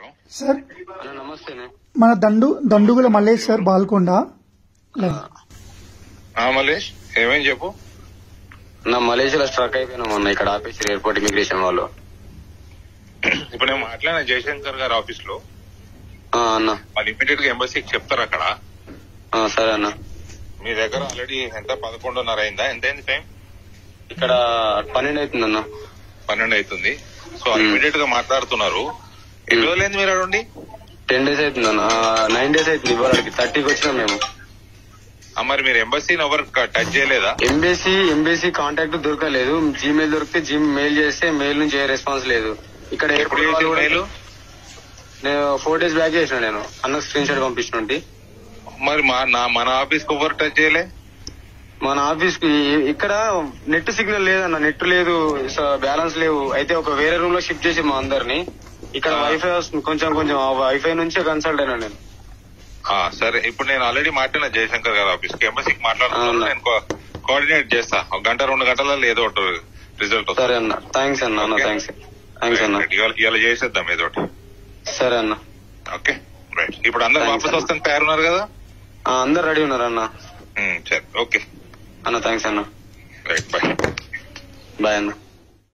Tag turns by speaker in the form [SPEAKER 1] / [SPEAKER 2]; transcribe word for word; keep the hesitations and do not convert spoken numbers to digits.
[SPEAKER 1] Sir
[SPEAKER 2] నమస్తే
[SPEAKER 1] మన దండు దండుగుల మల్లేష్ సార్ బాల్కొండ.
[SPEAKER 3] మల్లేష్ ఏమేం చెప్పు.
[SPEAKER 2] నా మలేషియాలో స్ట్రక్ అయిపోయినా మొన్న ఇక్కడ ఆఫీసర్ ఎయిర్పోర్ట్ ఇమిగ్రేషన్ వాళ్ళు.
[SPEAKER 3] ఇప్పుడు నేను మాట్లాడిన జయశంకర్ గారి ఆఫీస్ లో
[SPEAKER 2] అన్న
[SPEAKER 3] వాళ్ళు ఇమీడియట్ గా ఎంబసీకి చెప్తారు అక్కడ.
[SPEAKER 2] సరే అన్న.
[SPEAKER 3] మీ దగ్గర ఆల్రెడీ ఎంత పదకొండున్నర అయిందా? ఎంత అయింది టైం?
[SPEAKER 2] ఇక్కడ పన్నెండు అవుతుంది అన్న.
[SPEAKER 3] పన్నెండు అవుతుంది. సో ఇమీడియట్ గా మాట్లాడుతున్నారు. ఎన్ని రోజులైంది మీరు అడుండి?
[SPEAKER 2] టెన్ డేస్ అవుతుంది అన్న. నైన్ డేస్ అవుతుంది. ఇవ్వడానికి థర్టీకి వచ్చినాం మేము.
[SPEAKER 3] మరి మీరు ఎంబసీని ఎవరు టచ్ చేయలేదా?
[SPEAKER 2] ఎంబసీ ఎంబసీ కాంటాక్ట్ దొరకలేదు. జీమెయిల్ దొరికితే జీమ్ మెయిల్ చేస్తే మెయిల్ నుంచి ఏ రెస్పాన్స్ లేదు. ఇక్కడ
[SPEAKER 3] మెయిల్
[SPEAKER 2] నేను ఫోర్ డేస్ బ్యాక్ చేసిన. నేను అన్న స్క్రీన్ షాట్ పంపించిన.
[SPEAKER 3] మరి మన ఆఫీస్ కు ఎవరు టచ్ చేయలే?
[SPEAKER 2] మన ఆఫీస్ కి ఇక్కడ నెట్ సిగ్నల్ లేదన్న. నెట్ లేదు, బ్యాలెన్స్ లేవు. అయితే ఒక వేరే రూమ్ లో షిఫ్ట్ చేసి మా అందరినీ ఇక్కడ వైఫై వస్తుంది. కొంచెం కొంచెం వైఫై నుంచే కన్సల్ట్ అయినా నేను.
[SPEAKER 3] సరే, ఇప్పుడు నేను ఆల్రెడీ మాట్లాడిన జయశంకర్ గారి ఆఫీస్ కి ఎంబసీకి మాట్లాడుతున్నాను. నేను కోఆర్డినేట్ చేస్తా. ఒక గంట రెండు గంటలలో ఏదో ఒకటి రిజల్ట్ వస్తుంది.
[SPEAKER 2] సరే అన్న. థ్యాంక్స్ అన్న. థ్యాంక్స్ థ్యాంక్స్ అన్న.
[SPEAKER 3] ఇలా చేసేద్దాం ఏదో ఒకటి.
[SPEAKER 2] సరే అన్న.
[SPEAKER 3] Okay right. ఇప్పుడు అందరు వాపస్ వస్తాను తయారున్నారు కదా?
[SPEAKER 2] అందరు రెడీ ఉన్నారు అన్న.
[SPEAKER 3] సరే ఓకే
[SPEAKER 2] అన్న. థ్యాంక్స్ అన్న.
[SPEAKER 3] Right bye.
[SPEAKER 2] బాయ్ అన్న.